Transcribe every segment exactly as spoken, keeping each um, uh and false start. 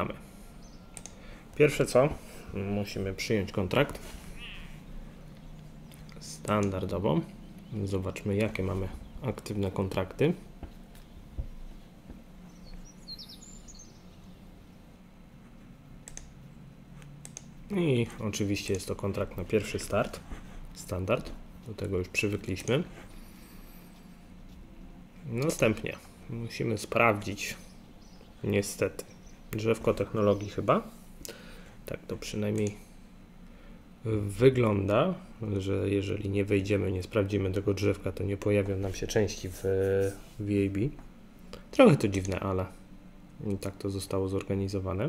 Mamy. Pierwsze co, musimy przyjąć kontrakt standardowo. Zobaczmy, jakie mamy aktywne kontrakty. I oczywiście jest to kontrakt na pierwszy start, standard, do tego już przywykliśmy. Następnie musimy sprawdzić, niestety, drzewko technologii chyba. Tak to przynajmniej wygląda, że jeżeli nie wejdziemy, nie sprawdzimy tego drzewka, to nie pojawią nam się części w V A B. Trochę to dziwne, ale tak to zostało zorganizowane.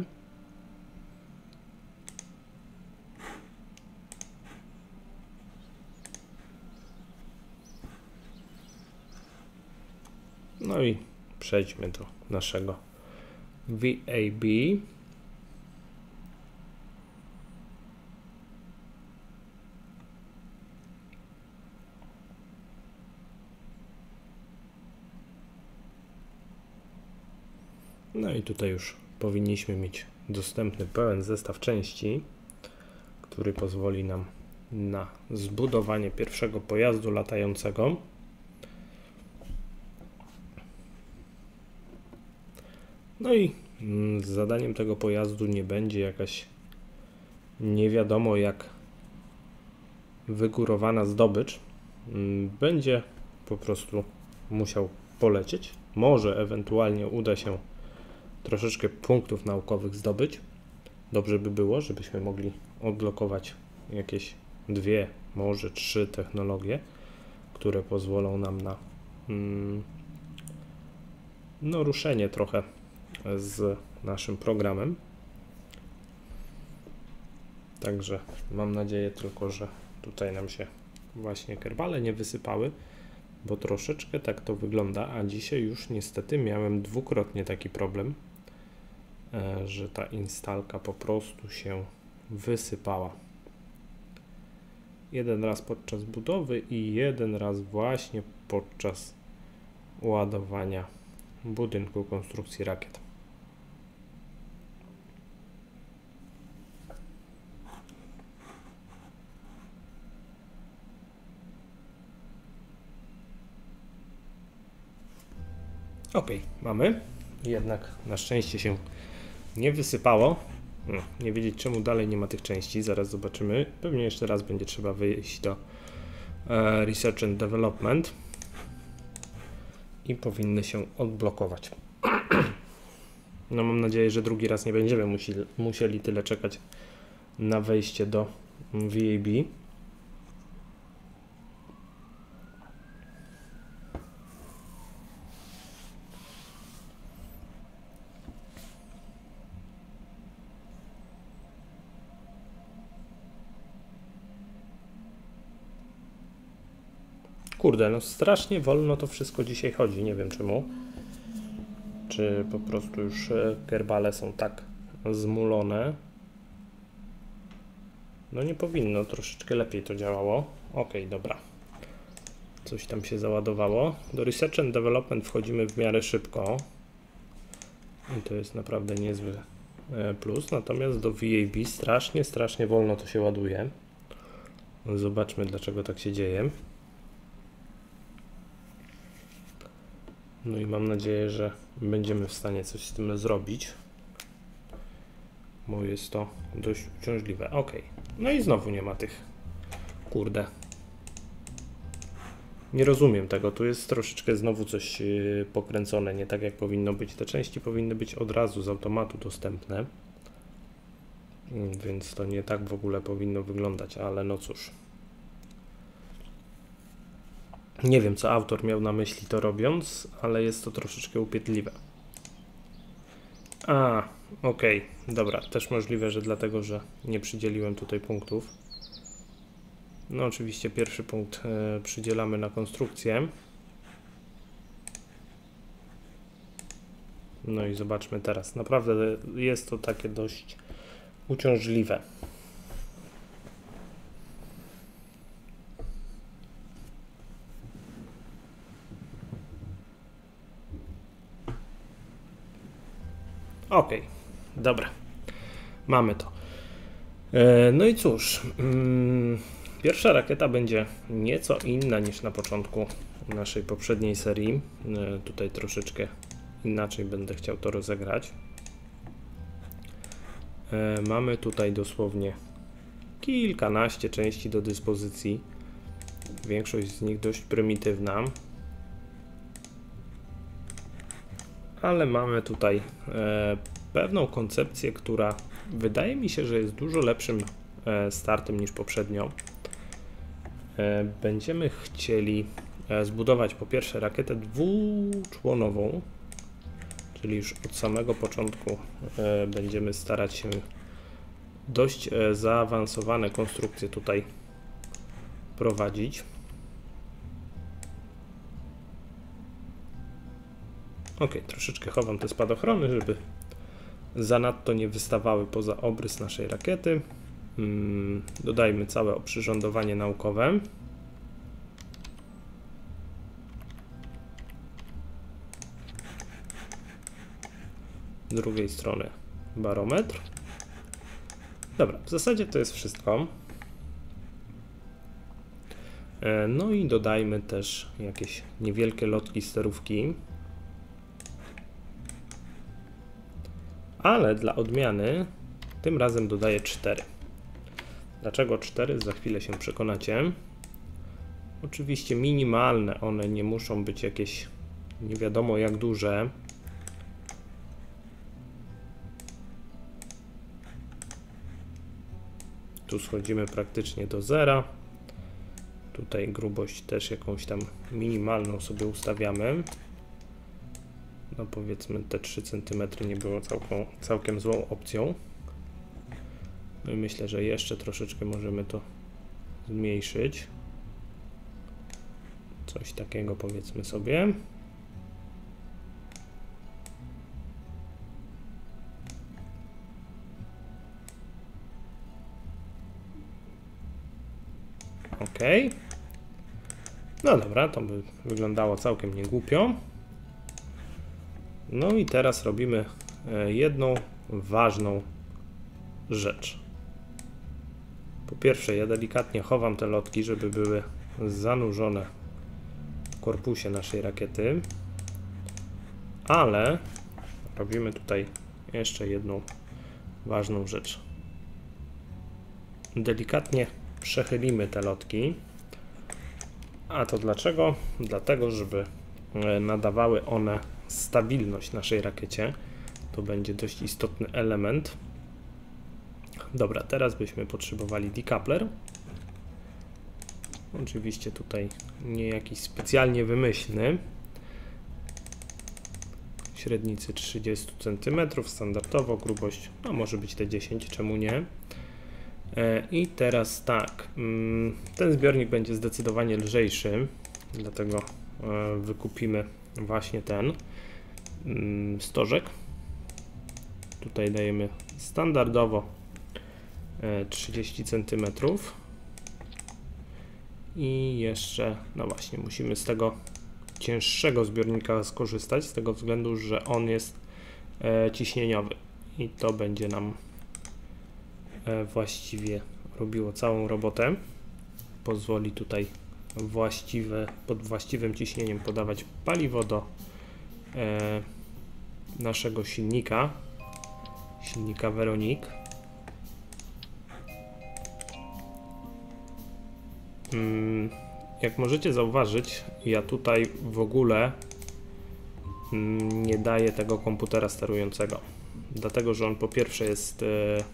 No i przejdźmy do naszego V A B. No i tutaj już powinniśmy mieć dostępny pełen zestaw części, który pozwoli nam na zbudowanie pierwszego pojazdu latającego. No i zadaniem tego pojazdu nie będzie jakaś nie wiadomo jak wygórowana zdobycz. Będzie po prostu musiał polecieć. Może ewentualnie uda się troszeczkę punktów naukowych zdobyć. Dobrze by było, żebyśmy mogli odblokować jakieś dwie, może trzy technologie, które pozwolą nam na mm, no, ruszenie trochę z naszym programem. Także mam nadzieję tylko, że tutaj nam się właśnie kerbale nie wysypały, bo troszeczkę tak to wygląda, a dzisiaj już niestety miałem dwukrotnie taki problem, że ta instalka po prostu się wysypała. Jeden raz podczas budowy i jeden raz właśnie podczas ładowania budynku konstrukcji rakiet. Ok, mamy. Jednak na szczęście się nie wysypało. No, nie wiedzieć czemu dalej nie ma tych części. Zaraz zobaczymy. Pewnie jeszcze raz będzie trzeba wyjść do e, Research and Development i powinny się odblokować. No mam nadzieję, że drugi raz nie będziemy musieli, musieli tyle czekać na wejście do V A B. Kurde, no strasznie wolno to wszystko dzisiaj chodzi, nie wiem czemu. Czy po prostu już kerbale są tak zmulone. No nie powinno, troszeczkę lepiej to działało. Ok, dobra. Coś tam się załadowało. Do Research and Development wchodzimy w miarę szybko. I to jest naprawdę niezły plus. Natomiast do V A B strasznie, strasznie wolno to się ładuje. Zobaczmy, dlaczego tak się dzieje. No i mam nadzieję, że będziemy w stanie coś z tym zrobić, bo jest to dość uciążliwe. Ok, no i znowu nie ma tych, kurde, nie rozumiem tego, tu jest troszeczkę znowu coś pokręcone, nie tak jak powinno być. Te części powinny być od razu z automatu dostępne, więc to nie tak w ogóle powinno wyglądać, ale no cóż. Nie wiem, co autor miał na myśli to robiąc, ale jest to troszeczkę upierdliwe. A, okej, okay, dobra, też możliwe, że dlatego, że nie przydzieliłem tutaj punktów. No oczywiście pierwszy punkt e, przydzielamy na konstrukcję. No i zobaczmy teraz. Naprawdę jest to takie dość uciążliwe. Ok, Dobra, mamy to. No i cóż, pierwsza rakieta będzie nieco inna niż na początku naszej poprzedniej serii. Tutaj troszeczkę inaczej będę chciał to rozegrać. Mamy tutaj dosłownie kilkanaście części do dyspozycji. Większość z nich dość prymitywna. Ale mamy tutaj pewną koncepcję, która wydaje mi się, że jest dużo lepszym startem niż poprzednio. Będziemy chcieli zbudować po pierwsze rakietę dwuczłonową, czyli już od samego początku będziemy starać się dość zaawansowane konstrukcje tutaj prowadzić. Ok, troszeczkę chowam te spadochrony, żeby zanadto nie wystawały poza obrys naszej rakiety. Hmm, dodajmy całe oprzyrządowanie naukowe. Z drugiej strony barometr. Dobra, w zasadzie to jest wszystko. No i dodajmy też jakieś niewielkie lotki sterówki. Ale dla odmiany tym razem dodaję cztery. Dlaczego cztery? Za chwilę się przekonacie. Oczywiście minimalne, one nie muszą być jakieś nie wiadomo jak duże. Tu schodzimy praktycznie do zera. Tutaj grubość też jakąś tam minimalną sobie ustawiamy. No powiedzmy te trzy centymetry nie było całkiem, całkiem złą opcją. No i myślę, że jeszcze troszeczkę możemy to zmniejszyć. Coś takiego powiedzmy sobie. Ok. No dobra, to by wyglądało całkiem niegłupio. No i teraz robimy jedną ważną rzecz. Po pierwsze, ja delikatnie chowam te lotki, żeby były zanurzone w korpusie naszej rakiety, ale robimy tutaj jeszcze jedną ważną rzecz. Delikatnie przechylimy te lotki. A to dlaczego? Dlatego, żeby nadawały one stabilność naszej rakiecie. To będzie dość istotny element. Dobra, teraz byśmy potrzebowali decoupler. Oczywiście tutaj nie jakiś specjalnie wymyślny. Średnicy trzydzieści centymetrów, standardowo, grubość, no może być te dziesięć, czemu nie. I teraz tak, ten zbiornik będzie zdecydowanie lżejszy, dlatego wykupimy właśnie ten stożek. Tutaj dajemy standardowo trzydzieści centymetrów i jeszcze, no właśnie, musimy z tego cięższego zbiornika skorzystać, z tego względu, że on jest ciśnieniowy i to będzie nam właściwie robiło całą robotę. Pozwoli tutaj właściwe, pod właściwym ciśnieniem podawać paliwo do e, naszego silnika, silnika Veronique. Hmm, jak możecie zauważyć, ja tutaj w ogóle hmm, nie daję tego komputera sterującego, dlatego że on po pierwsze jest e,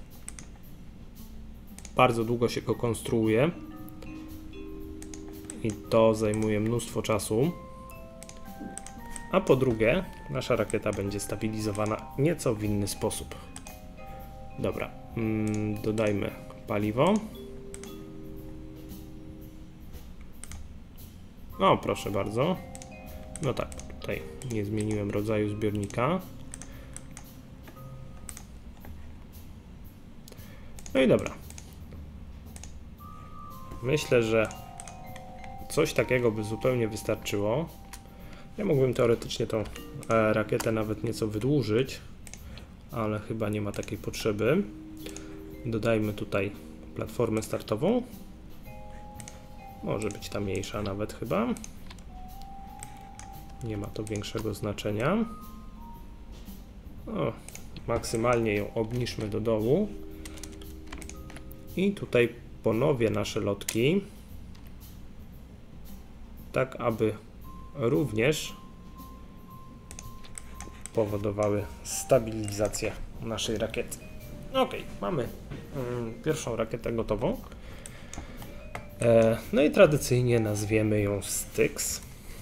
bardzo długo się go konstruuje i to zajmuje mnóstwo czasu, a po drugie nasza rakieta będzie stabilizowana nieco w inny sposób. Dobra, mm, dodajmy paliwo. O, proszę bardzo. No tak, tutaj nie zmieniłem rodzaju zbiornika. No i dobra. Myślę, że coś takiego by zupełnie wystarczyło. Ja mógłbym teoretycznie tą rakietę nawet nieco wydłużyć, ale chyba nie ma takiej potrzeby. Dodajmy tutaj platformę startową. Może być ta mniejsza nawet chyba. Nie ma to większego znaczenia. O, maksymalnie ją obniżmy do dołu. I tutaj ponowię nasze lotki. Tak, aby również powodowały stabilizację naszej rakiety. Ok, mamy mm, pierwszą rakietę gotową. E, no i tradycyjnie nazwiemy ją Styx.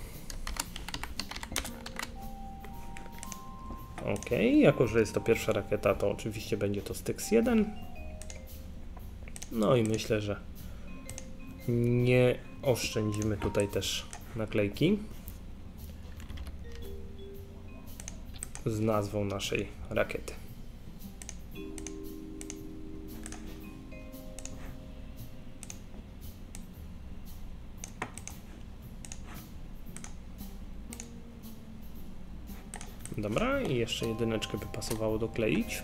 Ok, jako że jest to pierwsza rakieta, to oczywiście będzie to Styx jeden. No i myślę, że nie oszczędzimy tutaj też naklejki z nazwą naszej rakiety. Dobra, i jeszcze jedyneczkę by pasowało dokleić.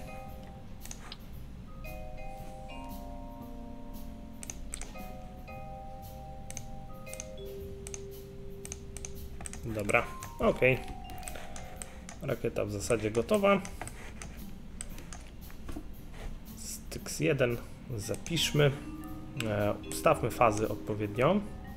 Dobra, ok. Rakieta w zasadzie gotowa. Styx jeden zapiszmy. E, ustawmy fazy odpowiednio.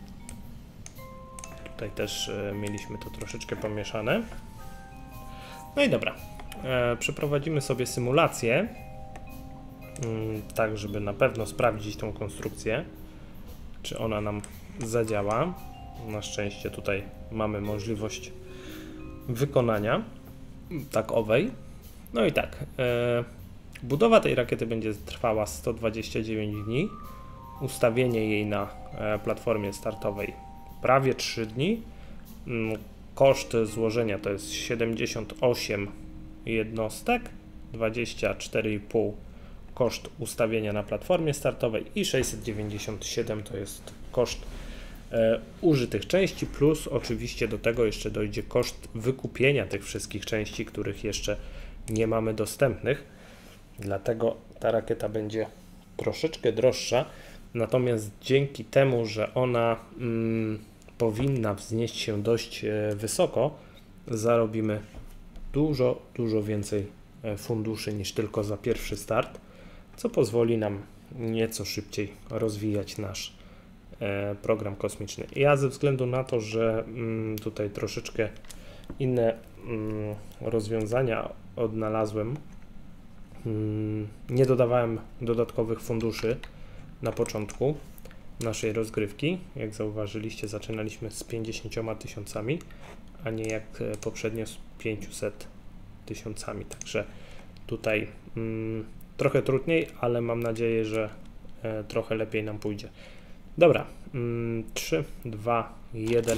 Tutaj też e, mieliśmy to troszeczkę pomieszane. No i dobra. E, przeprowadzimy sobie symulację. Mm, tak, żeby na pewno sprawdzić tą konstrukcję, czy ona nam zadziała. Na szczęście tutaj mamy możliwość wykonania takowej. No i tak, e, budowa tej rakiety będzie trwała sto dwadzieścia dziewięć dni, ustawienie jej na e, platformie startowej prawie trzy dni, mm, koszt złożenia to jest siedemdziesiąt osiem jednostek, dwadzieścia cztery i pół koszt ustawienia na platformie startowej i sześćset dziewięćdziesiąt siedem to jest koszt E, użytych części, plus oczywiście do tego jeszcze dojdzie koszt wykupienia tych wszystkich części, których jeszcze nie mamy dostępnych, dlatego ta rakieta będzie troszeczkę droższa, natomiast dzięki temu, że ona mm, powinna wznieść się dość e, wysoko, zarobimy dużo, dużo więcej e, funduszy niż tylko za pierwszy start, co pozwoli nam nieco szybciej rozwijać nasz program kosmiczny. Ja ze względu na to, że mm, tutaj troszeczkę inne mm, rozwiązania odnalazłem, mm, nie dodawałem dodatkowych funduszy na początku naszej rozgrywki. Jak zauważyliście, zaczynaliśmy z pięćdziesięcioma tysiącami, a nie jak poprzednio z pięciuset tysiącami. Także tutaj mm, trochę trudniej, ale mam nadzieję, że e, trochę lepiej nam pójdzie. Dobra, trzy, dwa, jeden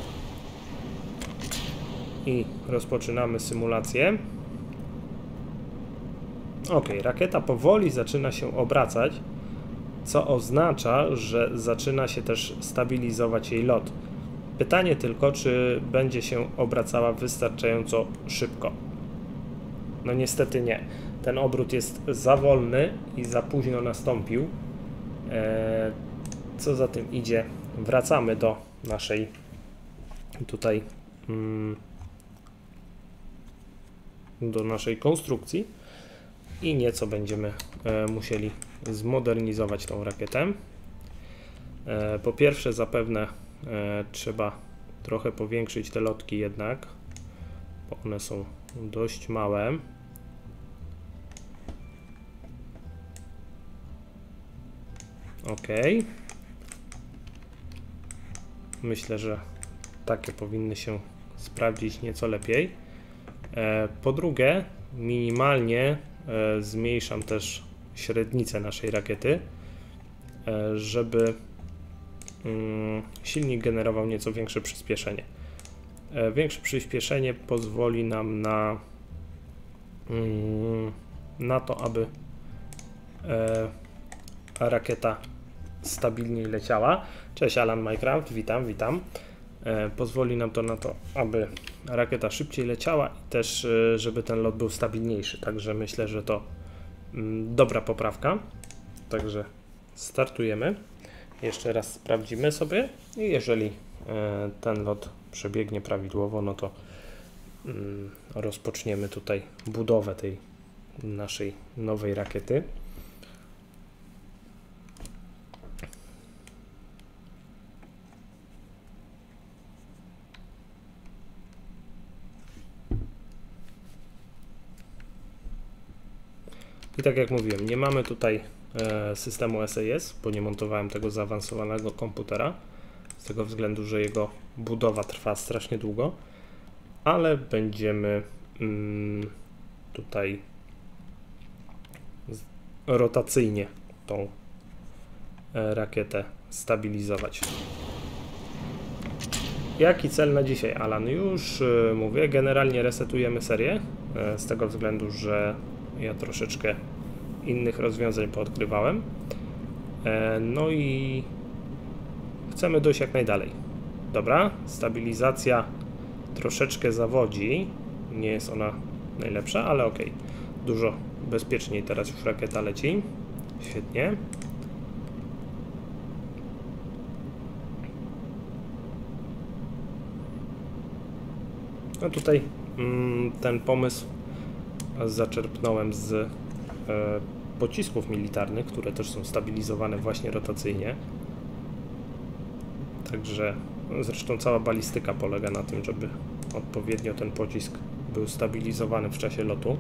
i rozpoczynamy symulację. Ok, rakieta powoli zaczyna się obracać, co oznacza, że zaczyna się też stabilizować jej lot. Pytanie tylko, czy będzie się obracała wystarczająco szybko. No niestety nie. Ten obrót jest za wolny i za późno nastąpił. Eee, Co za tym idzie, wracamy do naszej tutaj mm, do naszej konstrukcji i nieco będziemy e, musieli zmodernizować tą rakietę. E, po pierwsze zapewne e, trzeba trochę powiększyć te lotki jednak, bo one są dość małe. Ok. Myślę, że takie powinny się sprawdzić nieco lepiej. Po drugie, minimalnie zmniejszam też średnicę naszej rakiety, żeby silnik generował nieco większe przyspieszenie. Większe przyspieszenie pozwoli nam na, na to, aby rakieta stabilniej leciała. Cześć, Alan Minecraft, witam, witam. Pozwoli nam to na to, aby rakieta szybciej leciała i też, żeby ten lot był stabilniejszy. Także myślę, że to dobra poprawka. Także startujemy. Jeszcze raz sprawdzimy sobie i jeżeli ten lot przebiegnie prawidłowo, no to rozpoczniemy tutaj budowę tej naszej nowej rakiety. I tak jak mówiłem, nie mamy tutaj e, systemu S A S, bo nie montowałem tego zaawansowanego komputera, z tego względu, że jego budowa trwa strasznie długo, ale będziemy mm, tutaj z, rotacyjnie tą e, rakietę stabilizować. Jaki cel na dzisiaj, Alan? Już e, mówię, generalnie resetujemy serię, e, z tego względu, że ja troszeczkę innych rozwiązań poodkrywałem. E, no i chcemy dojść jak najdalej. Dobra, stabilizacja troszeczkę zawodzi. Nie jest ona najlepsza, ale ok. Dużo bezpieczniej teraz już rakieta leci. Świetnie. No tutaj mm, ten pomysł zaczerpnąłem z e, pocisków militarnych, które też są stabilizowane właśnie rotacyjnie. Także zresztą cała balistyka polega na tym, żeby odpowiednio ten pocisk był stabilizowany w czasie lotu.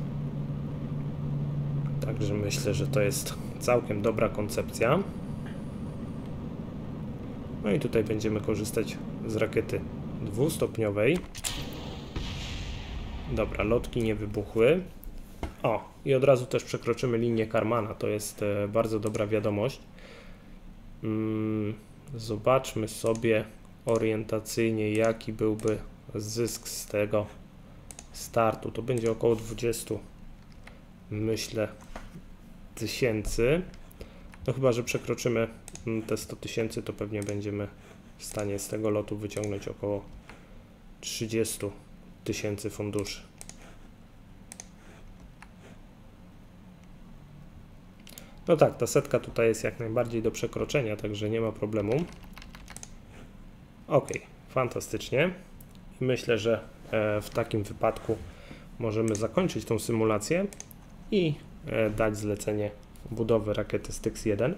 Także myślę, że to jest całkiem dobra koncepcja. No i tutaj będziemy korzystać z rakiety dwustopniowej. Dobra, lotki nie wybuchły. O, i od razu też przekroczymy linię Karmana, to jest e, bardzo dobra wiadomość. Mm, zobaczmy sobie orientacyjnie, jaki byłby zysk z tego startu. To będzie około dwadzieścia, myślę, tysięcy. No chyba, że przekroczymy te sto tysięcy, to pewnie będziemy w stanie z tego lotu wyciągnąć około trzydzieści tysięcy funduszy. No tak, ta setka tutaj jest jak najbardziej do przekroczenia, także nie ma problemu. Ok, fantastycznie. I myślę, że w takim wypadku możemy zakończyć tą symulację i dać zlecenie budowy rakiety Styx jeden.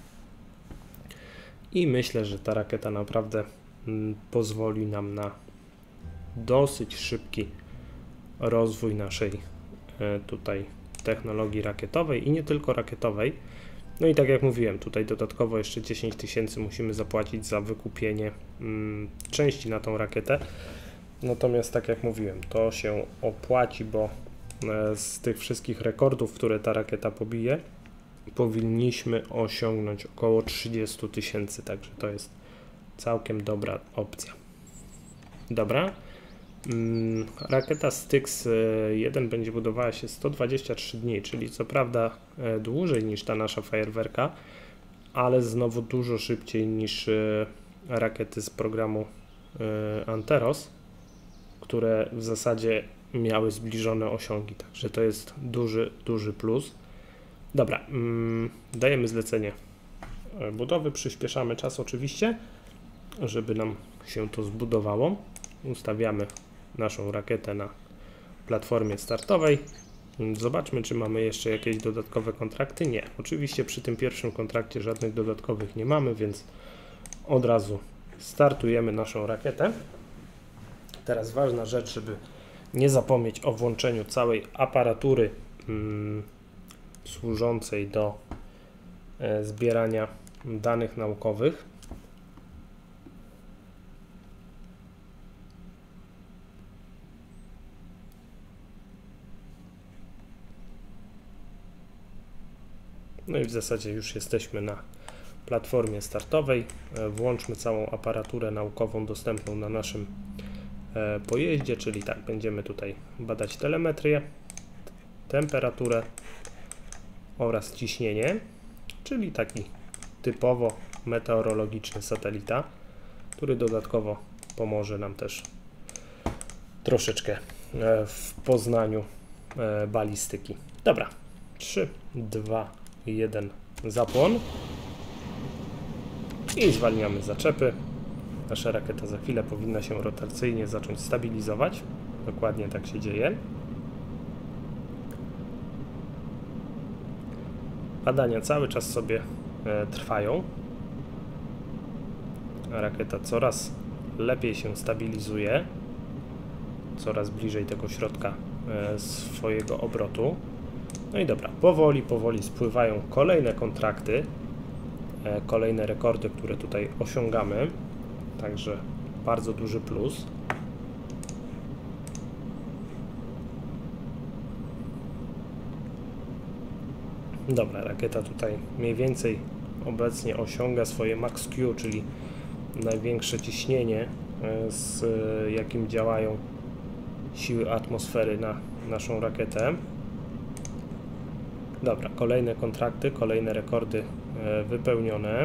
I myślę, że ta rakieta naprawdę pozwoli nam na dosyć szybki rozwój naszej tutaj technologii rakietowej i nie tylko rakietowej. No i tak jak mówiłem, tutaj dodatkowo jeszcze dziesięć tysięcy musimy zapłacić za wykupienie mm, części na tą rakietę. Natomiast tak jak mówiłem, to się opłaci, bo e, z tych wszystkich rekordów, które ta rakieta pobije, powinniśmy osiągnąć około trzydzieści tysięcy, także to jest całkiem dobra opcja. Dobra. Mm, rakieta Styx jeden będzie budowała się sto dwadzieścia trzy dni, czyli co prawda e, dłużej niż ta nasza fajerwerka, ale znowu dużo szybciej niż e, rakiety z programu e, Anteros, które w zasadzie miały zbliżone osiągi, także to jest duży, duży plus. Dobra, mm, dajemy zlecenie budowy, przyspieszamy czas oczywiście, żeby nam się to zbudowało. Ustawiamy naszą rakietę na platformie startowej. Zobaczmy, czy mamy jeszcze jakieś dodatkowe kontrakty. Nie, oczywiście przy tym pierwszym kontrakcie żadnych dodatkowych nie mamy, więc od razu startujemy naszą rakietę. Teraz ważna rzecz, żeby nie zapomnieć o włączeniu całej aparatury mm, służącej do e, zbierania danych naukowych. No i w zasadzie już jesteśmy na platformie startowej. Włączmy całą aparaturę naukową dostępną na naszym pojeździe, czyli tak, będziemy tutaj badać telemetrię, temperaturę oraz ciśnienie, czyli taki typowo meteorologiczny satelita, który dodatkowo pomoże nam też troszeczkę w poznaniu balistyki. Dobra, trzy, dwa, jeden, zapłon i zwalniamy zaczepy. Nasza rakieta za chwilę powinna się rotacyjnie zacząć stabilizować. Dokładnie tak się dzieje. Badania cały czas sobie e, trwają. Rakieta coraz lepiej się stabilizuje. Coraz bliżej tego środka e, swojego obrotu. No i dobra, powoli, powoli spływają kolejne kontrakty. E, kolejne rekordy, które tutaj osiągamy. Także bardzo duży plus. Dobra, rakieta tutaj mniej więcej obecnie osiąga swoje max Q, czyli największe ciśnienie, z jakim działają siły atmosfery na naszą rakietę. Dobra, kolejne kontrakty, kolejne rekordy wypełnione.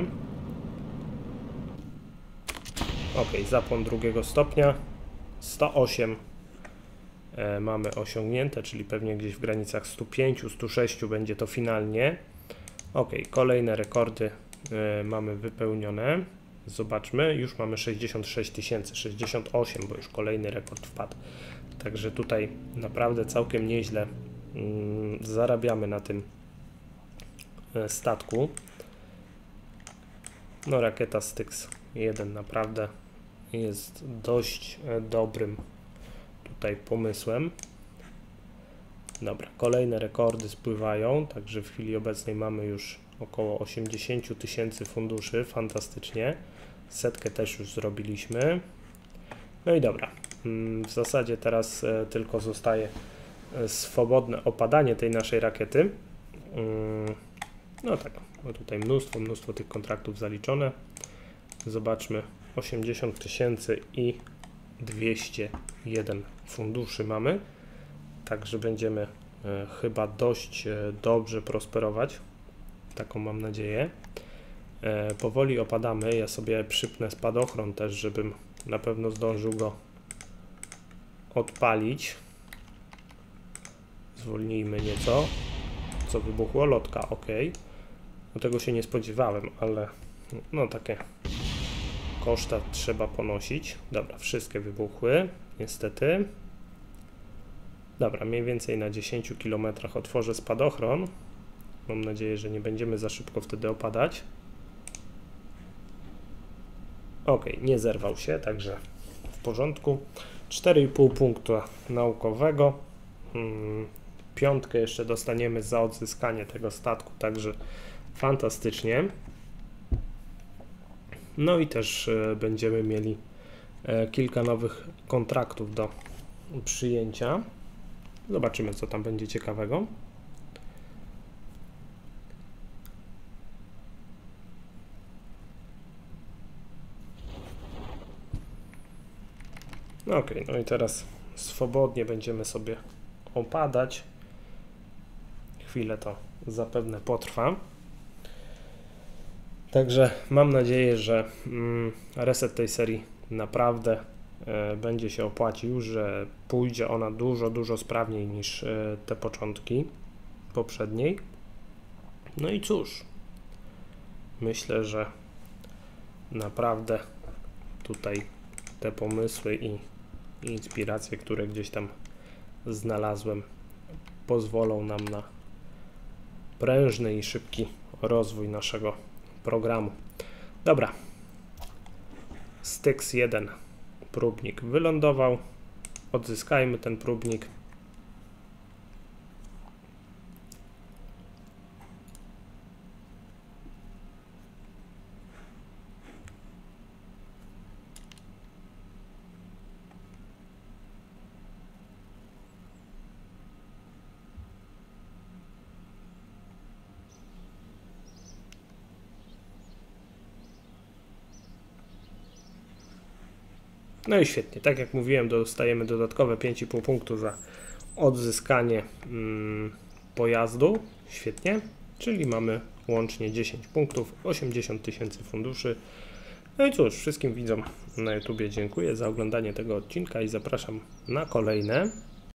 Ok, zapłon drugiego stopnia, sto osiem e, mamy osiągnięte, czyli pewnie gdzieś w granicach sto pięć do stu sześciu będzie to finalnie. Ok, kolejne rekordy e, mamy wypełnione. Zobaczmy, już mamy sześćdziesiąt sześć tysięcy, sześćdziesiąt osiem, bo już kolejny rekord wpadł. Także tutaj naprawdę całkiem nieźle mm, zarabiamy na tym e, statku. No, rakieta Styx jeden naprawdę jest dość dobrym tutaj pomysłem. Dobra, kolejne rekordy spływają, także w chwili obecnej mamy już około osiemdziesiąt tysięcy funduszy, fantastycznie. Setkę też już zrobiliśmy. No i dobra, w zasadzie teraz tylko zostaje swobodne opadanie tej naszej rakiety. No tak, no tutaj mnóstwo, mnóstwo tych kontraktów zaliczone. Zobaczmy, osiemdziesiąt tysięcy i dwieście jeden funduszy mamy. Także będziemy e, chyba dość e, dobrze prosperować. Taką mam nadzieję. E, powoli opadamy. Ja sobie przypnę spadochron też, żebym na pewno zdążył go odpalić. Zwolnijmy nieco. Co wybuchło? Lotka, ok. Do tego się nie spodziewałem, ale no takie koszta trzeba ponosić. Dobra, wszystkie wybuchły, niestety. Dobra, mniej więcej na dziesięciu kilometrach otworzę spadochron. Mam nadzieję, że nie będziemy za szybko wtedy opadać. Ok, nie zerwał się, także w porządku. cztery i pół punkta naukowego. Hmm, piątkę jeszcze dostaniemy za odzyskanie tego statku, także fantastycznie. No i też e, będziemy mieli e, kilka nowych kontraktów do przyjęcia. Zobaczymy, co tam będzie ciekawego. Ok, no i teraz swobodnie będziemy sobie opadać. Chwilę to zapewne potrwa. Także mam nadzieję, że mm, reset tej serii naprawdę e, będzie się opłacił, że pójdzie ona dużo, dużo sprawniej niż e, te początki poprzedniej. No i cóż, myślę, że naprawdę tutaj te pomysły i, i inspiracje, które gdzieś tam znalazłem, pozwolą nam na prężny i szybki rozwój naszego programu. Dobra, Styx jeden próbnik wylądował, odzyskajmy ten próbnik. No i świetnie, tak jak mówiłem, dostajemy dodatkowe pięć i pół punktu za odzyskanie mm, pojazdu. Świetnie, czyli mamy łącznie dziesięć punktów, osiemdziesiąt tysięcy funduszy. No i cóż, wszystkim widzom na YouTubie dziękuję za oglądanie tego odcinka i zapraszam na kolejne.